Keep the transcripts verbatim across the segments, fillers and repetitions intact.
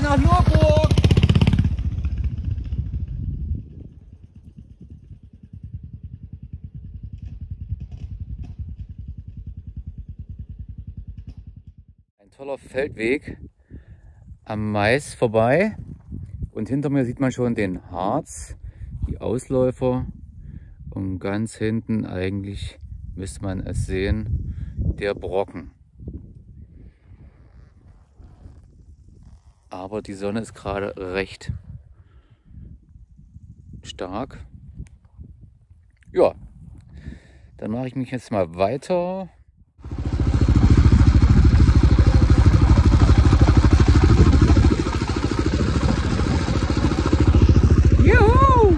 nach Nürburg. Ein toller Feldweg am Mais vorbei und hinter mir sieht man schon den Harz, die Ausläufer und ganz hinten eigentlich müsste man es sehen, der Brocken. Aber die Sonne ist gerade recht stark. Ja, dann mache ich mich jetzt mal weiter. Juhu!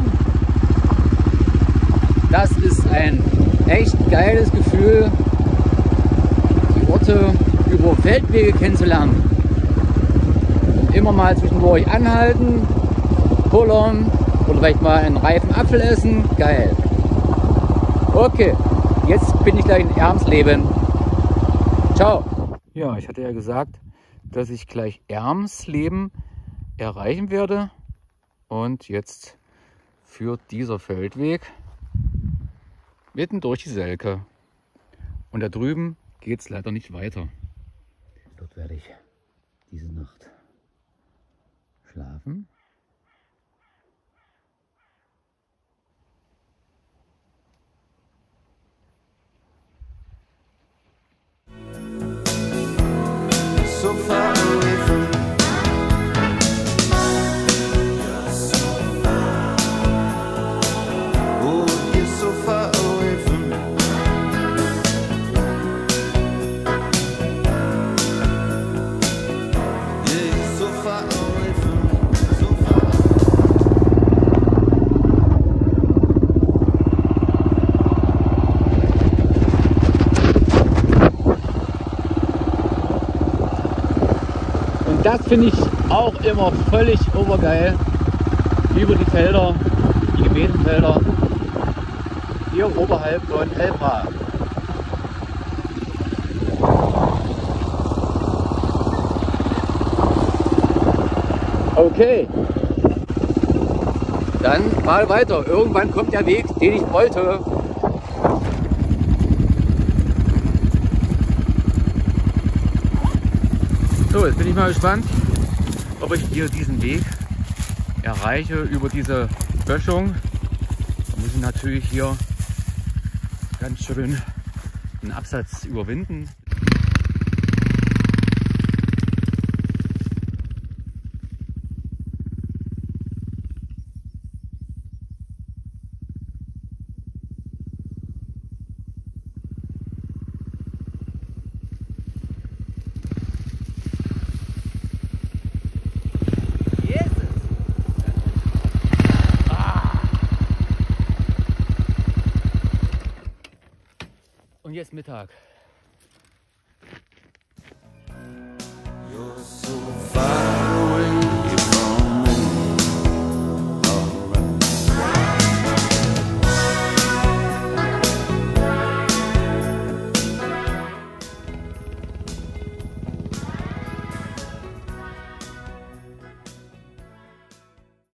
Das ist ein echt geiles Gefühl, die Orte über Feldwege kennenzulernen. Immer mal zwischendurch anhalten, pullern oder vielleicht mal einen reifen Apfel essen. Geil. Okay, jetzt bin ich gleich in Ermsleben. Ciao. Ja, ich hatte ja gesagt, dass ich gleich Ermsleben erreichen werde. Und jetzt führt dieser Feldweg mitten durch die Selke. Und da drüben geht es leider nicht weiter. Dort werde ich diese Nacht schlafen. So far away from oh, you're so far away from yeah, you're so far away from so far. Und das finde ich auch immer völlig obergeil. Über die Felder, die Gebetenfelder, hier oberhalb von Elbra. Okay, dann mal weiter. Irgendwann kommt der Weg, den ich wollte. So, jetzt bin ich mal gespannt, ob ich hier diesen Weg erreiche über diese Böschung. Da muss ich natürlich hier ganz schön einen Absatz überwinden. Und jetzt Mittag. You're so